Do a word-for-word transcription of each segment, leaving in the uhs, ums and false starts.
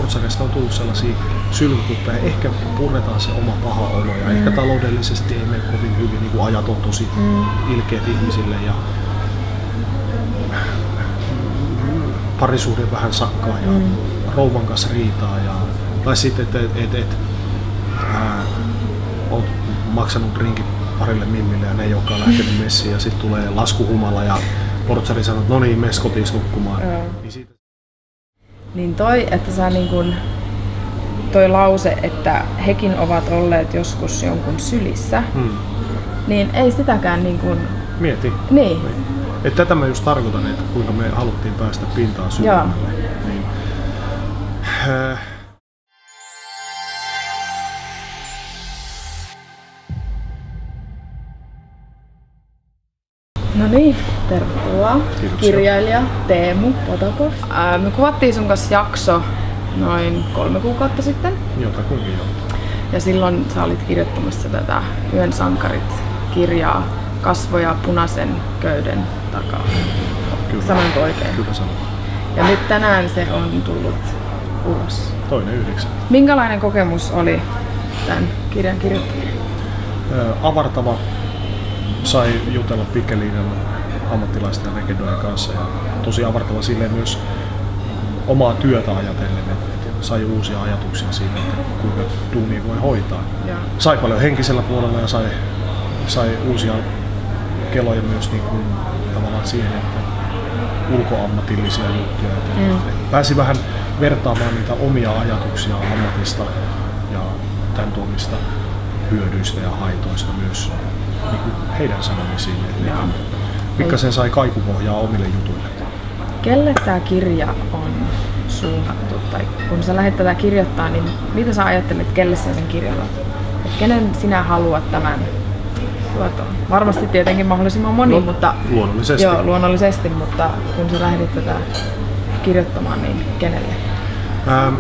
portsareista on tullut sellaisia sylkykuppeja. Ehkä puretaan se oma paha olo ja mm. ehkä taloudellisesti ei mene kovin hyvin, niin kuin ajat on tosi mm. ilkeät ihmisille ja parisuhde vähän sakkaa ja mm. rouvan kanssa riitaa. Ja, tai sitten, että et, et, et, olet maksanut drinkit parille mimmille ja ne ei olekaan lähtenyt messiin ja sitten tulee laskuhumala ja portsari sanoo, että no niin, mene kotiin nukkumaan. Mm. Niin, siitä... niin toi, että sä niin kun, toi lause, että hekin ovat olleet joskus jonkun sylissä, hmm. niin ei sitäkään niin kun... Mieti. Niin. niin. Että tätä mä just tarkoitan, että kuinka me haluttiin päästä pintaan syvemmälle. Niin. Äh. No niin, tervetuloa. Kiitoksia. Kirjailija Teemu Potapov. Ää, me kuvattiin sun kanssa jakso noin kolme kuukautta sitten. Jotakuinkin joo. Ja silloin sä olit kirjoittamassa tätä Yön sankarit-kirjaa Kasvoja punaisen köyden takaa. Kyllä. Sanoinko oikein? Kyllä sanoin. Ja nyt tänään se on tullut ulos. Toinen yhdeksän. Minkälainen kokemus oli tämän kirjan kirjoittaminen? Avartava. Sai jutella pitkän linjan ammattilaisten ja legendojen kanssa ja tosi avartava silleen myös omaa työtä ajatellen, että sai uusia ajatuksia siitä, että kuinka duunia voi hoitaa. Ja. Sai paljon henkisellä puolella ja sai, sai uusia keloja myös niin kuin, tavallaan siihen, että ulkoammatillisia juttuja. Että mm. Pääsi vähän vertaamaan niitä omia ajatuksia ammatista ja tämän tuomista hyödyistä ja haitoista myös niin kuin heidän sanomisiin. Pikkasen sai kaikupohjaa omille jutuille. Kelle tämä kirja on suunnattu? Tai kun sä lähdet tätä kirjoittaa, niin mitä sä ajattelet, kelle sä sen kirjoitat? Et kenen sinä haluat tämän tuoton? Varmasti tietenkin mahdollisimman moni, no, mutta luonnollisesti. Joo, luonnollisesti, mutta kun sä lähdit tätä kirjoittamaan, niin kenelle? Ähm,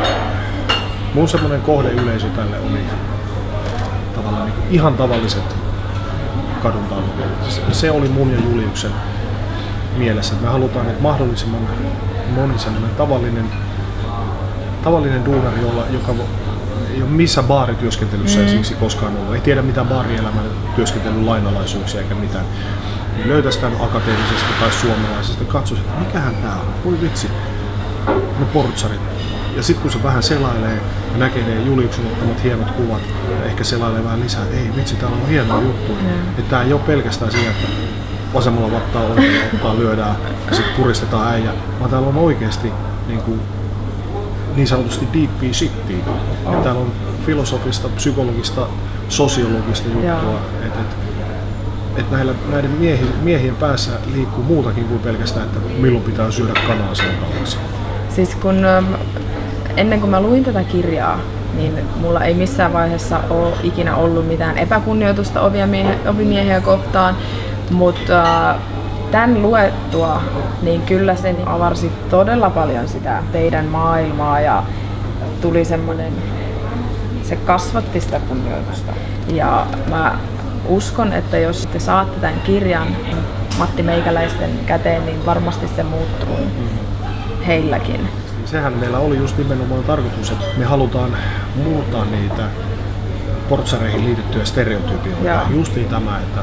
mun semmoinen kohdeyleisö tälle oli tavallaan niin ihan tavalliset kaduntaudut. Se oli mun ja Juliuksen mielessä, että me halutaan, että mahdollisimman moni sellainen tavallinen, tavallinen duunari, jolla, joka ei ole missä baarityöskentelyssä mm. esimerkiksi koskaan ollut, ei tiedä mitään baarielämän työskentelyn lainalaisuuksia eikä mitään, niin löytäisi tämän akateemisesta tai suomalaisesta, katsoisi, että mikähän tää on, voi vitsi, ne portsarit. Ja sitten kun se vähän selailee ja näkee ne Juliuksen ottamat hienot kuvat ja ehkä selailee vähän lisää, että ei vitsi, täällä on hienoja juttuja. Mm. Että tää ei ole pelkästään siinä, että vasemmalla vattaa oikealla ottaa, lyödään ja sitten puristetaan äijä, vaan täällä on oikeasti niin, kuin, niin sanotusti deep shittiä. Oh. Ja täällä on filosofista, psykologista, sosiologista juttua. Että et, et näillä, näiden miehien, miehien päässä liikkuu muutakin kuin pelkästään, että milloin pitää syödä kanaa seuraavaksi. Siis kun ennen kuin mä luin tätä kirjaa, niin mulla ei missään vaiheessa ole ikinä ollut mitään epäkunnioitusta ovimiehiä kohtaan, mutta tämän luettua, niin kyllä se avarsi todella paljon sitä teidän maailmaa ja tuli semmoinen, se kasvatti sitä kunnioitusta. Ja mä uskon, että jos te saatte tämän kirjan Matti Meikäläisten käteen, niin varmasti se muuttuu heilläkin. Sehän meillä oli just nimenomaan tarkoitus, että me halutaan muuttaa niitä portsareihin liitettyjä stereotypioita. Ja justiin tämä, että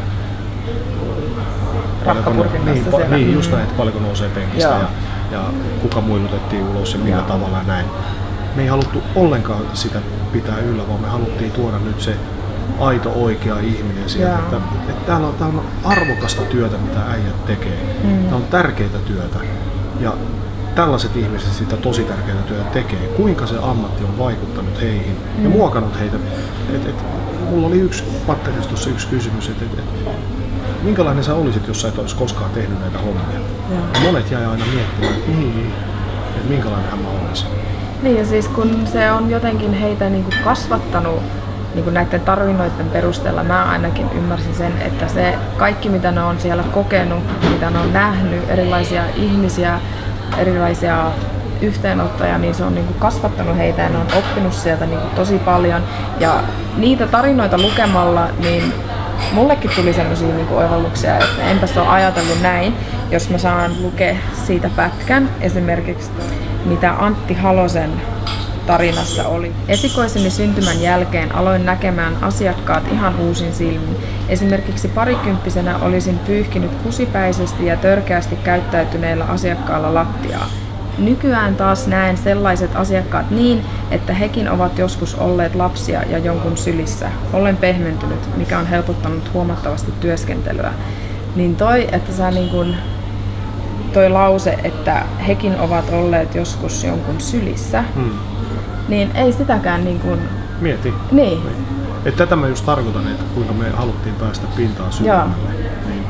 rakkapurkin niin, kanssa pa, niin, just näin, että paljonko nousee penkistä ja, ja kuka muilutettiin ulos ja millä Joo. tavalla ja näin. Me ei haluttu ollenkaan sitä pitää yllä, vaan me haluttiin tuoda nyt se aito oikea ihminen sieltä. Että, että täällä on, täällä on arvokasta työtä, mitä äijät tekee. Mm. Tämä on tärkeää työtä. Ja tällaiset ihmiset sitä tosi tärkeää työtä tekee. Kuinka se ammatti on vaikuttanut heihin mm. ja muokannut heitä. Et, et, mulla oli yksi patteristossa yksi kysymys, että et, et, minkälainen sä olisit, jos sä et olisi koskaan tehnyt näitä hommia? Ja monet jäi aina miettimään, että niin, että minkälainen mä olisin. Niin ja siis kun se on jotenkin heitä niin kuin kasvattanut niin kuin näiden tarinoiden perusteella, mä ainakin ymmärsin sen, että se kaikki mitä ne on siellä kokenut, mitä ne on nähnyt, erilaisia ihmisiä, erilaisia yhteenottoja, niin se on niin kuin kasvattanut heitä ja ne on oppinut sieltä niin kuin tosi paljon. Ja niitä tarinoita lukemalla, niin mullekin tuli sellaisia niin kuin oivalluksia, että enpäs ole ajatellut näin, jos mä saan lukea siitä pätkän, esimerkiksi mitä Antti Halosen tarinassa oli. Esikoiseni syntymän jälkeen aloin näkemään asiakkaat ihan uusin silmin. Esimerkiksi parikymppisenä olisin pyyhkinyt kusipäisesti ja törkeästi käyttäytyneillä asiakkailla lattiaa. Nykyään taas näen sellaiset asiakkaat niin, että hekin ovat joskus olleet lapsia ja jonkun sylissä. Olen pehmentynyt, mikä on helpottanut huomattavasti työskentelyä. Niin toi, että sä niin kun, toi lause, että hekin ovat olleet joskus jonkun sylissä, hmm. niin ei sitäkään niin kuin... Mieti. Niin. Et tätä mä just tarkoitan, että kuinka me haluttiin päästä pintaan syvemmälle. Niin,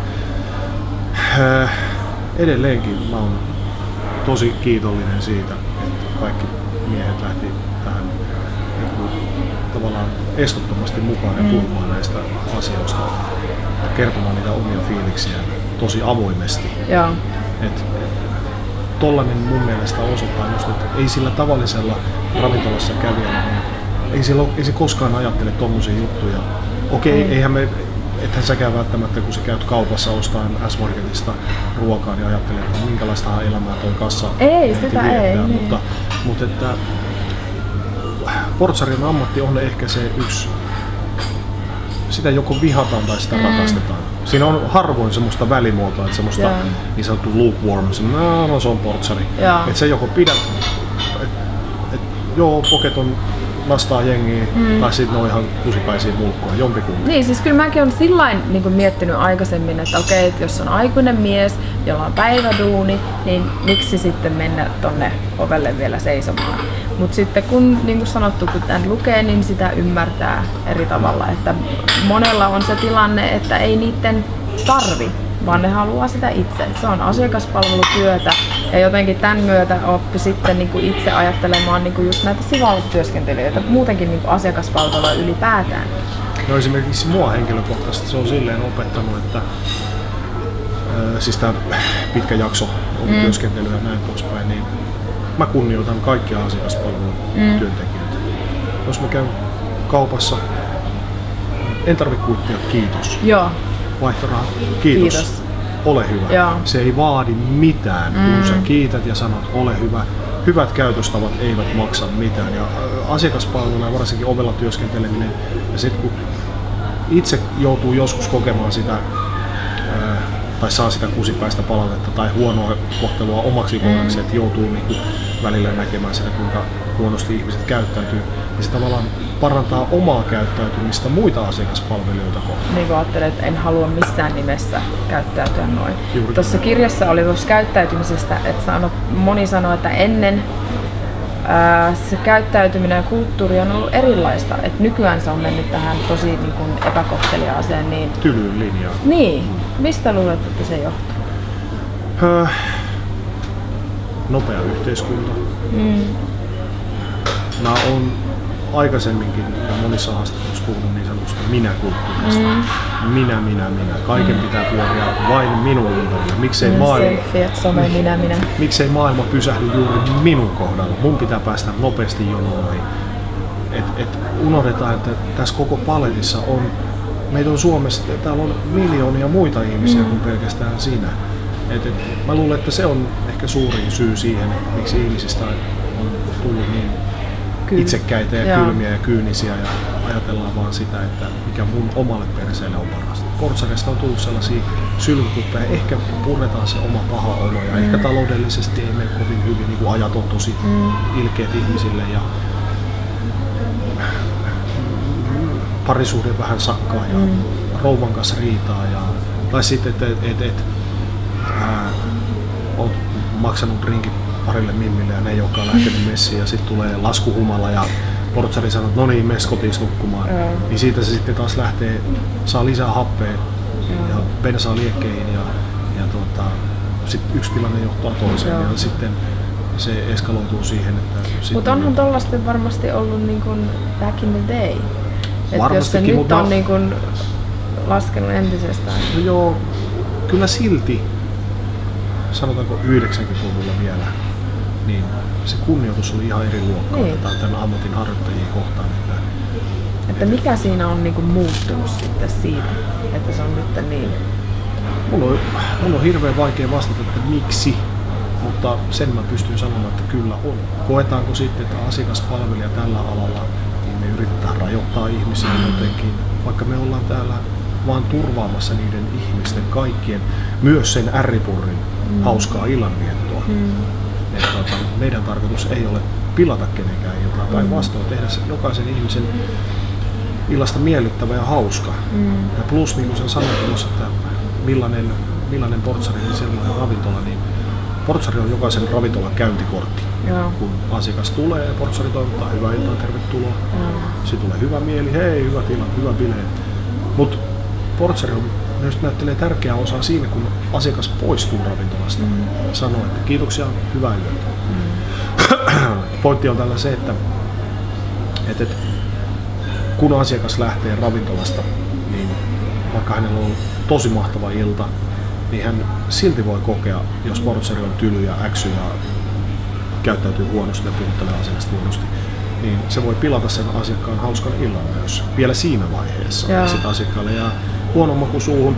äh, edelleenkin mä oon tosi kiitollinen siitä, että kaikki miehet lähti tähän niin kuin, tavallaan estottomasti mukaan ja puhumaan mm. näistä asioista, kertomaan niitä omia fiiliksiä tosi avoimesti. Joo. Et, tollanen mun mielestä osoittaa just, että ei sillä tavallisella ravintolassa kävijällä, niin ei, sillä, ei se koskaan ajattele tommosia juttuja. Okei, mm. eihän me, ethän säkään välttämättä, kun sä käyt kaupassa ostaen S-Marketista ruokaa, niin ajattelet, että minkälaista elämää toi kassa ei, sitä viettää. ei, mutta, niin. mutta että portsarin ammatti on ehkä se yksi, sitä joko vihataan tai sitä mm. rakastetaan. Siinä on harvoin semmoista välimuotoa, että semmoista yeah. niin sanottu lukewarm, se, no, no se on portsari. Yeah. Että sä joko pidät, että et, joo, Poket on nastaa jengiä, mm. tai sitten ne on ihan kusipäisiä mulkkoja, jompikumpi. Niin, siis kyllä mäkin olen sillain niin miettinyt aikaisemmin, että okei, että jos on aikuinen mies, jolla on päiväduuni, niin miksi sitten mennä tonne ovelle vielä seisomaan. Mutta sitten kun, niin kuin sanottu, kun tämän lukee, niin sitä ymmärtää eri tavalla, että monella on se tilanne, että ei niiden tarvi, vaan ne haluaa sitä itse. Se on asiakaspalvelutyötä ja jotenkin tämän myötä oppi sitten niin kuin itse ajattelemaan niin kuin just näitä sivutyöskentelijöitä, muutenkin niin kuin asiakaspalvelua ylipäätään. No esimerkiksi mua henkilökohtaisesti se on silleen opettanut, että äh, siis tämä pitkä jakso on mm. työskentelyä ja näin poispäin, niin mä kunnioitan kaikkia asiakaspalvelun mm. työntekijöitä. Jos mä käyn kaupassa, en tarvitse kuittia, kiitos. Joo. Vaihtorahat, kiitos. Kiitos. Ole hyvä. Joo. Se ei vaadi mitään, mm. kun sä kiität ja sanot ole hyvä. Hyvät käytöstavat eivät maksa mitään. Ja asiakaspalveluna ja varsinkin ovella työskenteleminen, ja sit kun itse joutuu joskus kokemaan sitä, tai saa sitä kusipäistä palautetta tai huonoa kohtelua omaksi kohdiksi, mm. että joutuu niinku välillä näkemään sitä, kuinka huonosti ihmiset käyttäytyy, niin se tavallaan parantaa omaa käyttäytymistä muita asiakaspalvelijoita kohtaan. Niin kuin ajattelin, että en halua missään nimessä käyttäytyä noin. Tuossa kirjassa oli tuossa käyttäytymisestä, että sanot, moni sanoi, että ennen ää, se käyttäytyminen ja kulttuuri on ollut erilaista. Että nykyään se on mennyt tähän tosi niin kuin epäkohteliaaseen. Niin... Tylyyn linjaan. Niin. Mistä luulet, että se johtuu? Öö, nopea yhteiskunta. Mm. Mä oon aikaisemminkin ja monissa haastatteluissa puhunut niin sanotusta minä-kulttuurista. Mm. Minä, minä, minä. Kaiken mm. pitää pyöriä vain minun ympärillä. Miksei, maailma... some, minä, minä. Miksei maailma pysähdy juuri minun kohdalla? Mun pitää päästä nopeasti jonoihin. Et, et unohdetaan, että tässä koko paletissa on, meitä on Suomessa, täällä on miljoonia muita ihmisiä mm. kuin pelkästään sinä. Et, et, mä luulen, että se on ehkä suurin syy siihen, että miksi ihmisistä on tullut niin itsekkäitä ja Joo. kylmiä ja kyynisiä ja ajatellaan vaan sitä, että mikä mun omalle perseelle on parasta. Portsarista on tullut sellaisia sylkykuppeja, ehkä puretaan se oma paha olo ja mm. ehkä taloudellisesti ei mene kovin hyvin, niin kuin ajat on tosi mm. ilkeät ihmisille ja parisuhde vähän sakkaa ja mm. rouvan kanssa riitaa ja tai sitten, että et, et, et, oot maksanut drinkit parille mimmille ja ne ei olekaan lähtenyt messiin ja sitten tulee laskuhumala ja portsari sanoo, että no niin, mene kotiin nukkumaan. Mm. Niin siitä se sitten taas lähtee, saa lisää happea mm. ja bensaa liekkeihin ja, ja tuota, sit yksi tilanne johtaa toiseen mm. ja sitten se eskaloituu siihen, että... Mutta onhan tollaista varmasti ollut niin kuin back in the day. Että jos se nyt on niin kuin laskenut entisestään. No joo, kyllä silti, sanotaanko yhdeksänkymmentäluvulla vielä, niin se kunnioitus oli ihan eri luokkaa niin. Tämän ammatin harjoittajien kohtaan. Että, että mikä siinä on niinku muuttunut sitten siitä, että se on nyt niin? Mulla on, mulla on hirveän vaikea vastata, että miksi. mutta sen mä pystyn sanomaan, että kyllä on. Koetaanko sitten, että asiakaspalvelija tällä alalla, niin me yritetään rajoittaa ihmisiä jotenkin, vaikka me ollaan täällä vaan turvaamassa niiden ihmisten kaikkien, myös sen ärripurrin mm. hauskaa illanviettoa. Mm. Että, että meidän tarkoitus ei ole pilata kenenkään iltaa, mm. päinvastoin tehdä sen jokaisen ihmisen illasta miellyttävä ja hauska. Mm. Ja plus, niin kuin sen sanoit tuossa, että millainen, millainen portsari, niin sellainen ravintola, niin portsari on jokaisen ravintolan käyntikortti. Joo. Kun asiakas tulee ja portsari toivottaa hyvää iltaa, tervetuloa. Sitten tulee hyvä mieli, hei, hyvä tila, hyvä bileet. Mutta portsari on, myös näyttelee tärkeää osaa siinä, kun asiakas poistuu ravintolasta. Mm. Sanoo, että kiitoksia, hyvää yötä. Mm. Pointti on tällä se, että, että, että kun asiakas lähtee ravintolasta, niin vaikka hänellä on tosi mahtava ilta, niin hän silti voi kokea, jos portsari on tyly ja äksy ja käyttäytyy huonosti ja puhuttelee asiasta huonosti, niin se voi pilata sen asiakkaan hauskan illan myös vielä siinä vaiheessa. Ja sitten asiakkaalle jää huono maku suuhun,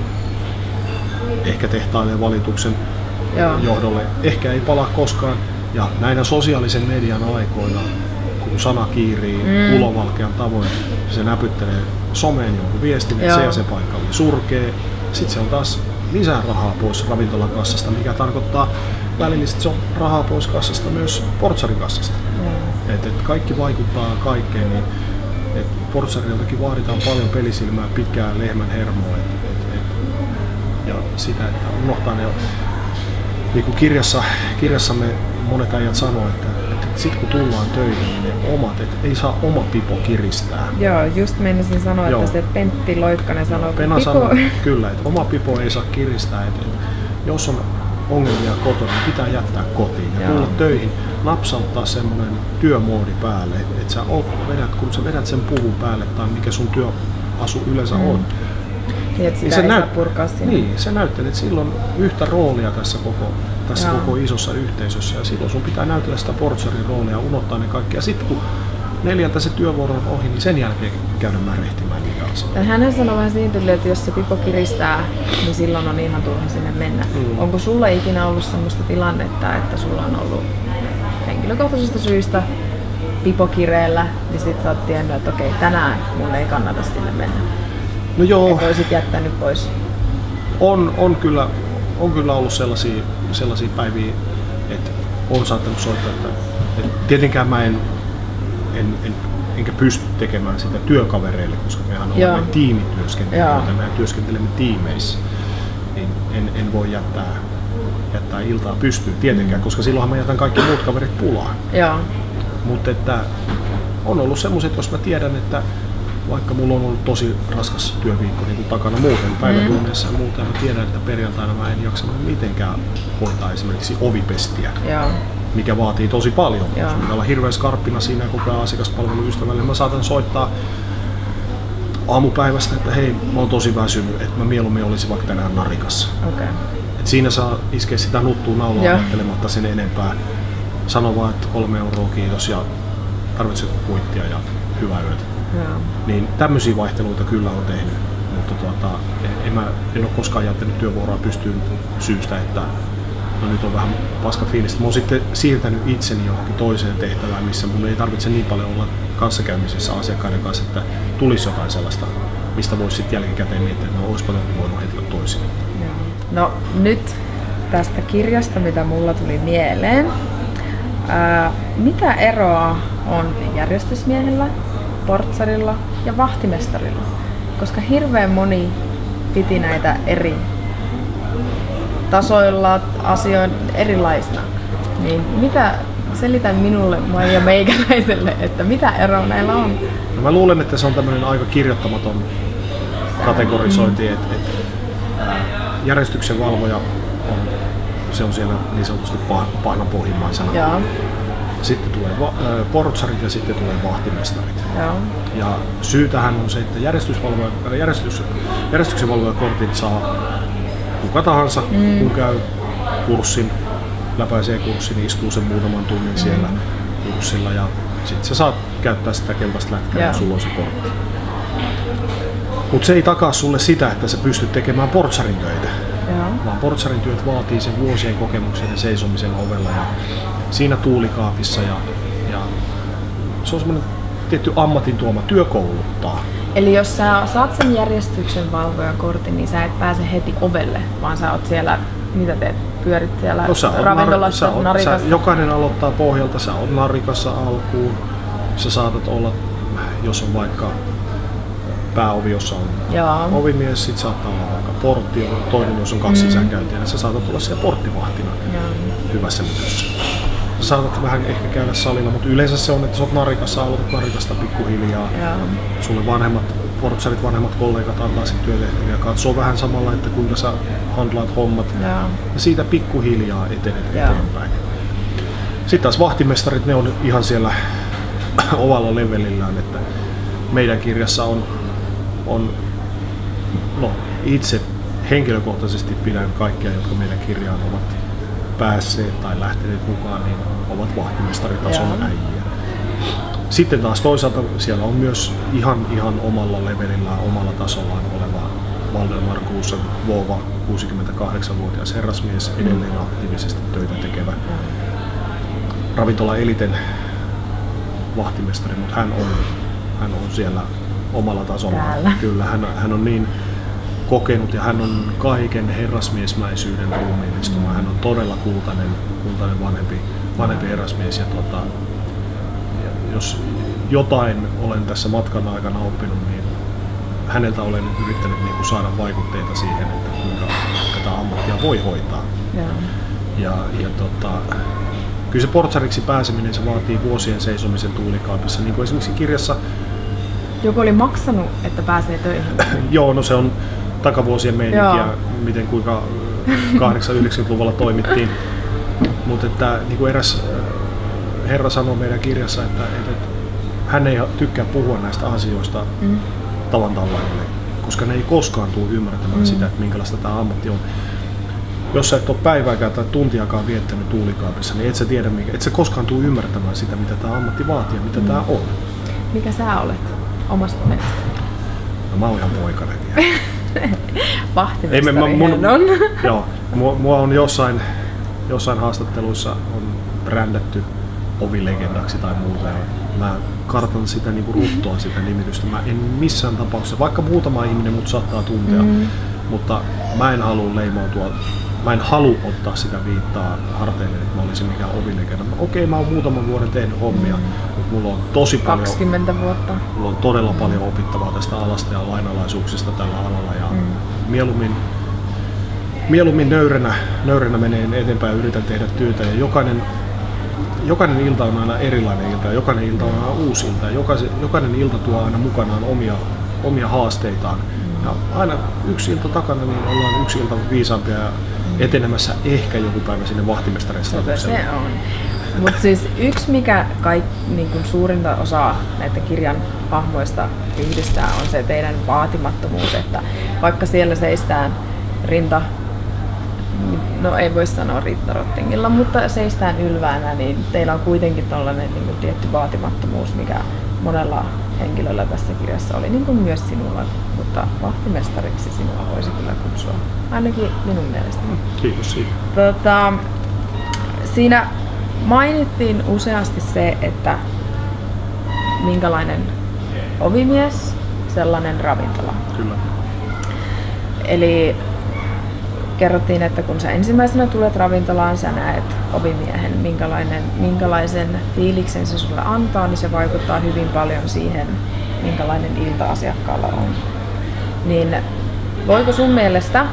ehkä tehtailee valituksen Joo. johdolle, ehkä ei palaa koskaan. Ja näinä sosiaalisen median aikoina, kun sana kiirii mm. ulovalkean tavoin, se näpyttelee someen jonkun viestin, että se ja se paikka oli surkea. Sitten se on taas lisää rahaa pois ravintolan kassasta, mikä tarkoittaa välillisesti se on rahaa pois kassasta myös portsarin kassasta. Mm. Et, et kaikki vaikuttaa kaikkeen, niin et portsariltakin vaaditaan paljon pelisilmää, pitkää lehmän hermoa. Et, et, et, ja sitä, että unohtaa ne, niin kuin kirjassa, kirjassamme monet äijät sanoo, että, että sit kun tullaan töihin, niin ne omat, että ei saa oma pipo kiristää. Joo, just meinasin sanoa, Joo. että se Pentti Loitkanen sanoo, Pena pipo... sanoo, kyllä, että oma pipo ei saa kiristää. Että, että jos on ongelmia kotona, niin pitää jättää kotiin ja tulla töihin, napsauttaa semmoinen työmoodi päälle, että, että sä vedät, kun sä vedät sen puvun päälle tai mikä sun työasu yleensä mm. on. Niin, että sitä niin ei näyt... saa purkaa sinne. Niin, sä näyttelet silloin yhtä roolia tässä koko, tässä koko isossa yhteisössä ja silloin sun pitää näytellä sitä portsarin roolia ja unohtaa ne kaikki. Ja sitten kun neljältä se työvuoro on ohi, niin sen jälkeen käydä märehtimään niitä asioita. Hän sanoi vähän siitä, että jos se pipo kiristää, niin silloin on ihan turha sinne mennä. Mm. Onko sulla ikinä ollut sellaista tilannetta, että sulla on ollut henkilökohtaisista syistä pipo kireellä, niin sit sä oot tiennyt, että okei, tänään mun ei kannata sinne mennä. No joo. Et olisit jättänyt pois. On, on, kyllä, on kyllä ollut sellaisia, sellaisia päiviä, että on saattanut soittaa, että, että tietenkään mä en, en, en enkä pysty tekemään sitä työkavereille, koska mehän olemme tiimityöskentelijöitä, me työskentelemme tiimeissä, niin en, en voi jättää, jättää iltaa pystyyn tietenkään, koska silloinhan mä jätän kaikki muut kaverit pulaan. Mutta että on ollut semmoiset, jos mä tiedän, että vaikka mulla on ollut tosi raskas työviikko niin kuin takana muuten, päivätunneissa ja muuta, ja mä tiedän, että perjantaina mä en jaksa mitenkään hoitaa esimerkiksi ovipestiä, Joo. mikä vaatii tosi paljon. Jos pitää olla hirveän skarppina siinä koko ajan asiakaspalveluystävälle, mä saatan soittaa aamupäivästä, että hei, mä oon tosi väsynyt, että mä mieluummin olisin vaikka tänään narikassa. Okay. Et siinä saa iskeä sitä nuttua naulaa ajattelematta sen enempää. Sano vaan, että kolme euroa kiitos ja tarvitsetko kuittia ja hyvää yötä. Yeah. Niin tämmöisiä vaihteluita kyllä on tehnyt, mutta tuota, en, mä, en ole koskaan jättänyt työvuoroa pystyyn syystä, että no nyt on vähän paska fiilistä. Mä oon sitten siirtänyt itseni johonkin toiseen tehtävään, missä mun ei tarvitse niin paljon olla kanssakäymisessä asiakkaiden kanssa, että tulisi jotain sellaista, mistä voisi sitten jälkikäteen miettiä, että no, olisipa voinut heti toisin. Yeah. No nyt tästä kirjasta, mitä mulla tuli mieleen. Ää, mitä eroa on järjestysmiehellä, portsarilla ja vahtimestarilla? Koska hirveän moni piti näitä eri tasoilla asioita erilaisina. Niin mitä, selitä minulle ja meikäläiselle, että mitä eroa näillä on? No mä luulen, että se on tämmöinen aika kirjoittamaton kategorisointi, mm. että et, järjestyksen valvoja on, se on siellä niin sanotusti pahnan pohjimmaisena. Joo. Sitten tulee va- äh, portsarit ja sitten tulee vahtimestarit. Joo. Ja syy tähän on se, että järjestysvalvoja, järjestys, järjestyksenvalvojakortit saa kuka tahansa, mm. kun käy kurssin, läpäisee kurssin, niin istuu sen muutaman tunnin mm. siellä kurssilla ja sitten sä saat käyttää sitä keltaista lätkää ja sulla on se kortti. Mutta se ei takaa sulle sitä, että sä pystyt tekemään portsarin töitä. Joo. vaan portsarin työt vaatii sen vuosien kokemuksen ja seisomisen ovella ja siinä tuulikaapissa. Ja, ja se on semmoinen tietty ammatin tuoma työ kouluttaa. Eli jos sä saat sen järjestyksen valvojan kortin, niin sä et pääse heti ovelle, vaan sä oot siellä, mitä teet, pyörit siellä no, ravintolassa, nar- narikassa? Sä, jokainen aloittaa pohjalta, sä oot narikassa alkuun, sä saatat olla, jos on vaikka pääovi, jossa on Jaa. ovimies, sit saattaa olla vaikka portti, toinen, jos on kaksi mm. sisäänkäyntiä, niin sä saatat olla siellä porttivahtina Jaa. hyvässä lytössä. Sä saatat vähän ehkä käydä salilla, mutta yleensä se on, että sä oot narikassa, aloitat narikasta pikkuhiljaa. Jaa. Sulle vanhemmat, portsarit, vanhemmat kollegat antaa sit työtehtäviä, katsoo vähän samalla, että kuinka sä handlaat hommat. Jaa. Ja siitä pikkuhiljaa etenet Jaa. eteenpäin. Sitten taas vahtimestarit, ne on ihan siellä ovalla levelillään, että meidän kirjassa on, on no itse henkilökohtaisesti pidän kaikkia, jotka meidän kirjaan ovat päässeet tai lähteneet mukaan, niin ovat vahtimestaritason äijä. Sitten taas toisaalta siellä on myös ihan, ihan omalla levelillään, omalla tasollaan oleva Valdemar Kuusen Vova, kuusikymmentäkahdeksanvuotias herrasmies, edelleen aktiivisesti töitä tekevä ravintola Eliten vahtimestari, mutta hän on, hän on siellä omalla tasolla. Täällä. Kyllä, hän, hän on niin kokenut ja hän on kaiken herrasmiesmäisyyden ruumiillistuma. Mm. Hän on todella kultainen, kultainen vanhempi, vanhempi herrasmies. Ja tuota, jos jotain olen tässä matkan aikana oppinut, niin häneltä olen yrittänyt niin kuin saada vaikutteita siihen, että kuinka tätä ammattia voi hoitaa. Yeah. Ja, ja tota, kyllä se portsariksi pääseminen se vaatii vuosien seisomisen tuulikaapissa. Niin kuin esimerkiksi kirjassa joku oli maksanut, että pääsee töihin. Joo, no se on takavuosien meininkiä, miten kuinka kahdeksankymmentä-yhdeksänkymmentäluvulla toimittiin. Mutta että niin kuin eräs herra sanoi meidän kirjassa, että, että hän ei tykkää puhua näistä asioista mm. tavan tallaille, koska ne ei koskaan tule ymmärtämään mm. sitä, että minkälaista tämä ammatti on. Jos sä et ole päivääkään tai tuntiakaan viettänyt tuulikaapissa, niin et sä tiedä, et sä koskaan tule ymmärtämään sitä, mitä tämä ammatti vaatii ja mitä mm. tämä on. Mikä sä olet omasta mielestä? No mä oon ihan poikainen vielä. Vahtimestari hän on. Joo, mua, mua on jossain, jossain haastatteluissa on brändätty ovilegendaksi tai muuta. Ja mä kartan sitä niinku ruttoa sitä nimitystä. Mä en missään tapauksessa, vaikka muutama ihminen mut saattaa tuntea, mm. mutta mä en halua leimautua. Mä en halua ottaa sitä viittaa harteille, että mä olisin mikään ovilegenda. Okei, mä oon muutaman vuoden tehnyt hommia, mm. mutta mulla on tosi paljon, kaksikymmentä vuotta. Mulla on todella paljon opittavaa tästä alasta ja lainalaisuuksista tällä alalla. Ja mm. mieluummin, mieluummin nöyränä, nöyränä menen eteenpäin ja yritän tehdä työtä. Ja jokainen, jokainen ilta on aina erilainen ilta ja jokainen ilta on aina uusi ilta. Ja jokainen, jokainen ilta tuo aina mukanaan omia, omia haasteitaan. Mm. Ja aina yksi ilta takana niin ollaan yksi ilta viisaampia ja etenemässä ehkä joku päivä sinne vahtimestarin statukselle. Se on. Mutta siis yksi, mikä kaik, niin kun suurinta osaa näitä kirjan hahmoista yhdistää, on se teidän vaatimattomuus, että vaikka siellä seistään rinta, no ei voi sanoa rintarottingilla, mutta seistään ylväänä, niin teillä on kuitenkin tällainen niin kun tietty vaatimattomuus, mikä monella henkilöllä tässä kirjassa oli, niin kuin myös sinulla, mutta vahtimestariksi sinua voisi kyllä kutsua, ainakin minun mielestäni. Kiitos siitä. Tota, siinä mainittiin useasti se, että minkälainen ovimies, sellainen ravintola. Kyllä. Eli kerrottiin, että kun sä ensimmäisenä tulet ravintolaan, sä näet ovimiehen, minkälainen, minkälaisen fiiliksen se sulle antaa, niin se vaikuttaa hyvin paljon siihen, minkälainen ilta asiakkaalla on. Niin voiko sun mielestä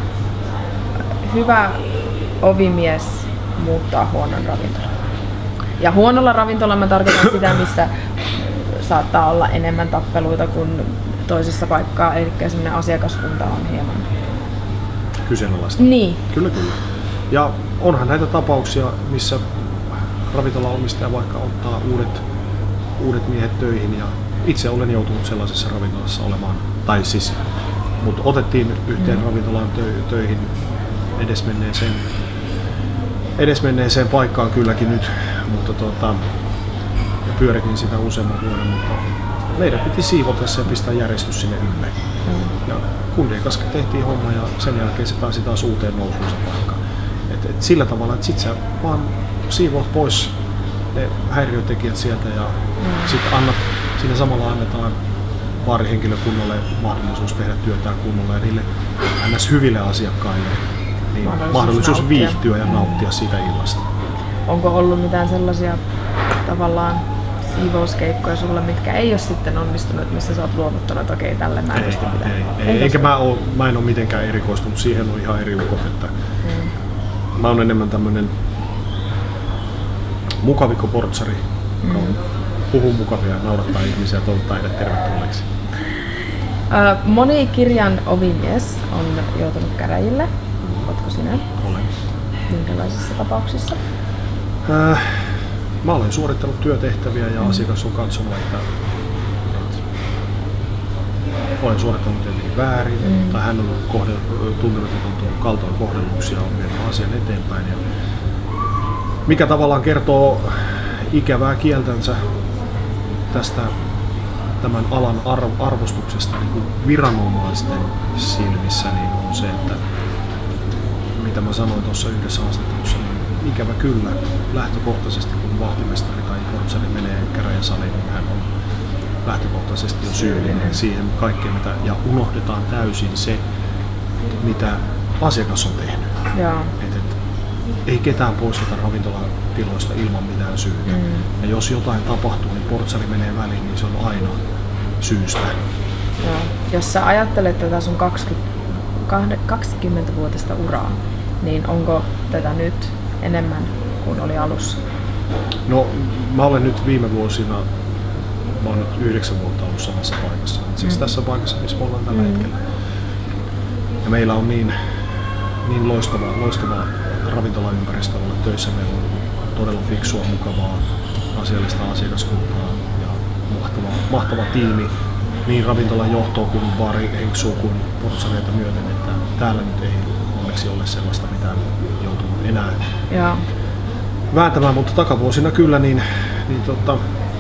hyvä ovimies muuttaa huonon ravintolan? Ja huonolla ravintolalla mä tarkoitan sitä, missä saattaa olla enemmän tappeluita kuin toisessa paikkaa, eli semmoinen asiakaskunta on hieman kyseenalaista. Niin. Kyllä, kyllä. Ja onhan näitä tapauksia, missä ravintolaomistaja vaikka ottaa uudet, uudet miehet töihin ja itse olen joutunut sellaisessa ravintolassa olemaan, tai siis, mutta otettiin yhteen mm. ravintolaan tö- töihin edesmenneeseen, edesmenneeseen paikkaan kylläkin nyt, mutta tuota, pyöritin sitä useamman vuoden, mutta meidän piti siivota se ja pistää järjestys sinne ylle. Mm. Ja kundien kanssa tehtiin homma ja sen jälkeen se pääsi taas uuteen nousuun se paikka. Et, et sillä tavalla, että sit sä vaan siivoat pois ne häiriötekijät sieltä ja mm. sitten annat, siinä samalla annetaan baarihenkilökunnalle mahdollisuus tehdä työtään kunnolla ja niille ns. Hyville asiakkaille niin mahdollisuus, mahdollisuus viihtyä ja nauttia siitä illasta. Onko ollut mitään sellaisia tavallaan siivouskeikkoja sulla, mitkä ei ole sitten onnistunut, missä sä oot luovuttanut, että okei, tälle mä en pysty mitään? Ei, ei, eikä mä, oo, mä en ole mitenkään erikoistunut, siihen on ihan eri ukot, että mm. mä oon enemmän tämmönen mukavikko portsari, joka mm. puhuu mukavia ja naurattaa ihmisiä ja toivottaa heidät tervetulleeksi. Ö, moni kirjan ovimies on joutunut käräjille. Oletko sinä? Olen. Minkälaisissa tapauksissa? Äh, mä olen suorittanut työtehtäviä ja mm. asiakas on katsonut, että, että olen suorittanut jotenkin väärin mm. tai hän on tuntenut, että on tullut kaltoin kohdelluksi ja on vienyt asian eteenpäin. Ja mikä tavallaan kertoo ikävää kieltänsä tästä tämän alan arvostuksesta niin kuin viranomaisten silmissä, niin on se, että mitä mä sanoin tuossa yhdessä haastattelussa, niin ikävä kyllä lähtökohtaisesti kun vahtimestari tai portsari menee käräjäsaliin, niin hän on lähtökohtaisesti jo syyllinen siihen kaikkeen, mitä, ja unohdetaan täysin se, mitä asiakas on tehnyt. Et, et, ei ketään poisteta ravintolatiloista ilman mitään syytä. Mm. Ja jos jotain tapahtuu, niin portsari menee väliin, niin se on aina syystä. Joo. Jos sä ajattelet tätä sun kaksikymmentävuotista uraa, niin onko tätä nyt enemmän kuin oli alussa? No, mä olen nyt viime vuosina, mä oon nyt yhdeksän vuotta ollut samassa paikassa. Siis mm. tässä paikassa, missä me ollaan tällä mm. hetkellä. Ja meillä on niin, niin loistavaa, loistavaa ravintolaympäristö olla töissä. Meillä on todella fiksua, mukavaa, asiallista asiakaskuntaa ja mahtava, mahtava tiimi niin ravintolan johtoa kuin baarihenksuun kuin portsareita myöten, että täällä nyt ei onneksi ole sellaista mitään joutunut enää ja. vääntämään, mutta takavuosina kyllä niin, niin tota,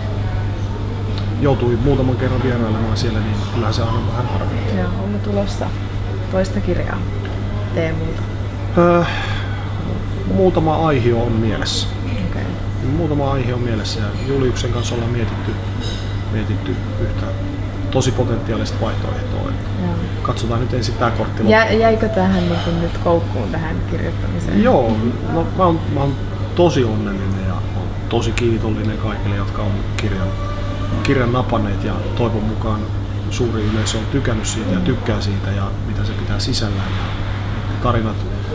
joutui muutaman kerran vierailemaan siellä, niin kyllähän se aina vähän harvemmin. Ja onko tulossa toista kirjaa Teemulta? Öö, muutama aihio on mielessä. Okay. Muutama aihio on mielessä ja Juliuksen kanssa ollaan mietitty, mietitty yhtä tosi potentiaalista vaihtoehtoa. Katsotaan nyt ensin tää kortti loppuun. Jä, jäikö tähän niin kuin nyt koukkuun tähän kirjoittamiseen? Joo, no, mä, oon, mä oon tosi onnellinen ja oon tosi kiitollinen kaikille, jotka on kirjan, kirjan napanneet ja toivon mukaan suuri yleisö on tykännyt siitä ja tykkää siitä ja mitä se pitää sisällään. Ja tarinat,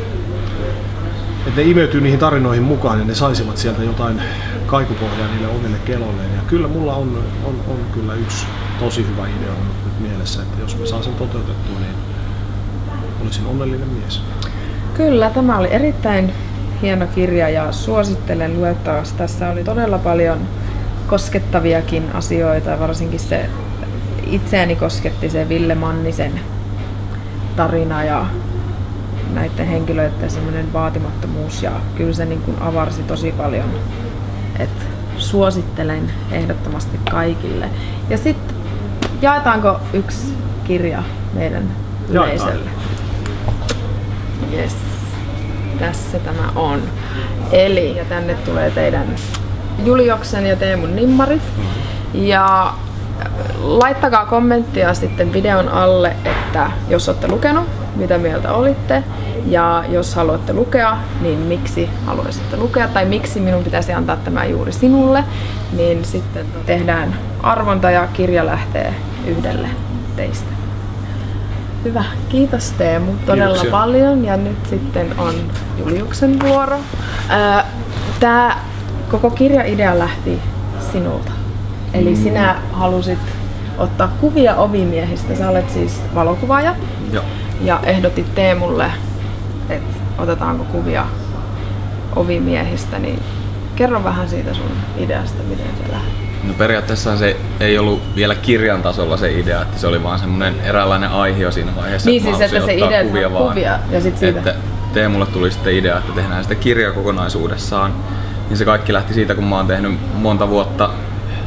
että ne imeytyy niihin tarinoihin mukaan ja ne saisivat sieltä jotain kaikupohjaa niille omille keloilleen. Ja kyllä mulla on, on, on kyllä yksi tosi hyvä idea on nyt mielessä, että jos mä saan sen toteutettua, niin olisin onnellinen mies. Kyllä, tämä oli erittäin hieno kirja ja suosittelen luettavaksi. Tässä oli todella paljon koskettaviakin asioita ja varsinkin se itseäni kosketti se Ville Mannisen tarina ja näiden henkilöiden semmoinen vaatimattomuus ja kyllä se niin kuin avarsi tosi paljon. Et suosittelen ehdottomasti kaikille. Ja sitten jaetaanko yksi kirja meidän yleisölle? Yes. Tässä tämä on. Eli ja tänne tulee teidän Juliuksen ja Teemun nimmarit. Ja laittakaa kommenttia sitten videon alle, että jos olette lukenut, mitä mieltä olitte. Ja jos haluatte lukea, niin miksi haluaisitte lukea tai miksi minun pitäisi antaa tämä juuri sinulle. Niin sitten tehdään arvonta ja kirja lähtee yhdelle teistä. Hyvä, kiitos Teemu todella Kiitoksia. paljon ja nyt sitten on Juliuksen vuoro. Tämä koko kirjaidea lähti sinulta. Eli mm. sinä halusit ottaa kuvia ovimiehistä. Sä olet siis valokuvaaja. Joo. Ja ehdotit Teemulle, että otetaanko kuvia ovimiehistä. Niin kerro vähän siitä sun ideasta, miten se lähti. No periaatteessa se ei ollut vielä kirjan tasolla se idea, että se oli vaan semmoinen eräänlainen aihio siinä vaiheessa. Niin siis, että se idea kuvia, vaan, kuvia ja sit siitä. Että Teemulle tuli sitten idea, että tehdään sitä kirjaa kokonaisuudessaan. Niin se kaikki lähti siitä, kun mä oon tehnyt monta vuotta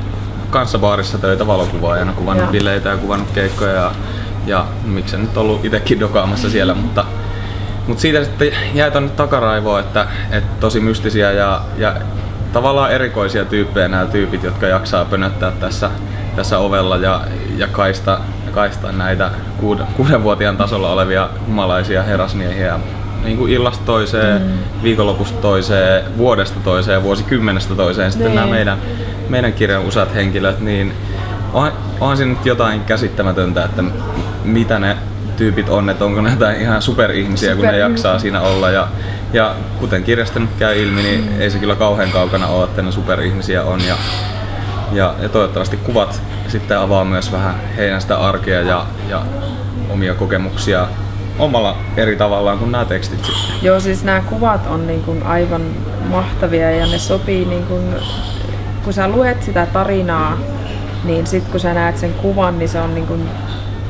kanssa baarissa töitä valokuvaajana, kuvannut Joo. bileitä ja kuvannut keikkoja ja, ja miksen nyt ollut itsekin dokaamassa siellä, mutta, mutta siitä sitten jäi tonne takaraivoon, että, että tosi mystisiä ja, ja tavallaan erikoisia tyyppejä nämä tyypit, jotka jaksaa pönöttää tässä, tässä ovella ja, ja kaista, kaista näitä kuuden, kuudenvuotiaan tasolla olevia humalaisia herrasmiehiä niin kuin illasta toiseen, mm. viikonlopusta toiseen, vuodesta toiseen, vuosikymmenestä toiseen sitten nämä meidän, meidän kirjan useat henkilöt, niin on, onhan siinä nyt jotain käsittämätöntä, että mitä ne tyypit on, että onko ne jotain ihan superihmisiä, Super kun ne jaksaa siinä olla. Ja, ja kuten kirjasta nyt käy ilmi, niin mm. ei se kyllä kauhean kaukana ole, että ne superihmisiä on. Ja, ja, ja toivottavasti kuvat sitten avaa myös vähän heidän sitä arkea ja, ja omia kokemuksia omalla eri tavallaan kuin nämä tekstit sitten. Joo, siis nämä kuvat on niin kuin aivan mahtavia ja ne sopii, niin kuin, kun sä luet sitä tarinaa, niin sit kun sä näet sen kuvan, niin se on niin kuin,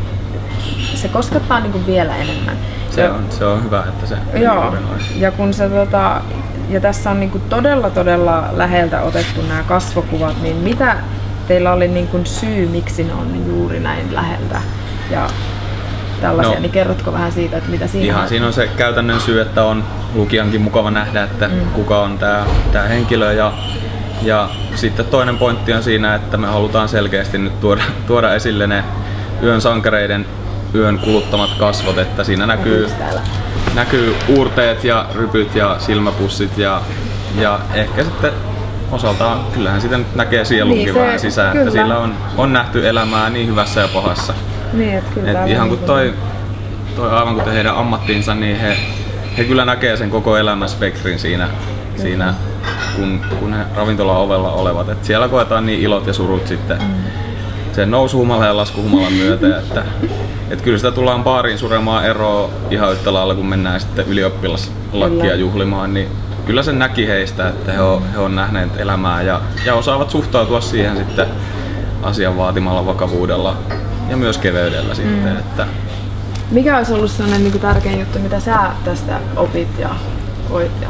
se koskettaa niin kuin vielä enemmän. Se on, se on hyvä, että se joo, ja kun se tota, ja tässä on niin kuin todella todella läheltä otettu nämä kasvokuvat, niin mitä teillä oli niin kuin syy, miksi ne on juuri näin läheltä? Ja tällaisia, no, niin kerrotko vähän siitä, että mitä siinä ihan on? Siinä on se käytännön syy, että on lukijankin mukava nähdä, että mm. kuka on tämä tää henkilö. Ja, ja sitten toinen pointti on siinä, että me halutaan selkeästi nyt tuoda, tuoda esille ne yön sankareiden yön kuluttamat kasvot, että siinä näkyy, näkyy uurteet ja rypyt ja silmäpussit ja, ja ehkä sitten osaltaan kyllähän sitä nyt näkee sielunkin niin, vähän sisään, kyllä. Että sillä on, on nähty elämää niin hyvässä ja pahassa. Niin, että kyllä. Et ihan kuin toi, toi aivan kuten heidän ammattiinsa, niin he, he kyllä näkee sen koko elämän spektrin siinä, siinä kun, kun he ravintolan ovella olevat. Et siellä koetaan niin ilot ja surut sitten mm. sen nousuhumalan ja laskuhumalan myötä. Että, et kyllä sitä tullaan baariin suremaan eroa ihan yhtä lailla, kun mennään sitten ylioppilaslakkia juhlimaan. Niin kyllä sen näki heistä, että he on, he on nähneet elämää ja, ja osaavat suhtautua siihen sitten asian vaatimalla vakavuudella ja myös keveydellä sitten. Mm. Että mikä olisi ollut sellainen niin kuin tärkein juttu, mitä sä tästä opit ja koit? Ja...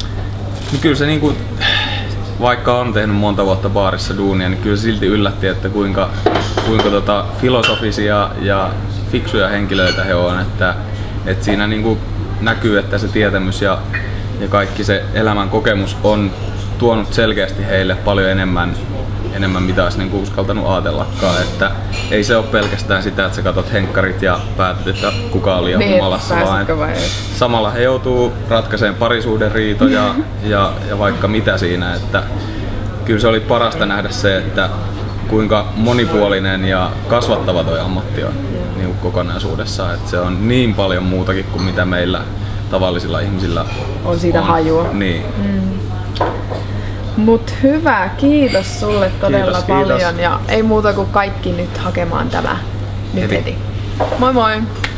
No kyllä se niin kuin, vaikka on tehnyt monta vuotta baarissa duunia, niin kyllä silti yllätti, että kuinka, kuinka tota filosofisia ja fiksuja henkilöitä he on. Että, että siinä niin kuin näkyy, että se tietämys ja, ja kaikki se elämän kokemus on tuonut selkeästi heille paljon enemmän, enemmän mitä olisi niin kuin uskaltanut ajatellakaan. Että ei se ole pelkästään sitä, että sä katot henkkarit ja päätät, että kuka oli liian humalassa, vaan samalla he joutuu ratkaisemaan parisuhderiitoja ja, ja vaikka mitä siinä. Että kyllä se oli parasta nähdä se, että kuinka monipuolinen ja kasvattava toi ammatti on niin kuin kokonaisuudessaan. Että se on niin paljon muutakin kuin mitä meillä tavallisilla ihmisillä on siitä on. hajua. Niin. Mm. Mut hyvä, kiitos sulle todella kiitos, paljon kiitos. Ja ei muuta kuin kaikki nyt hakemaan tämä nyt heti. Moi moi!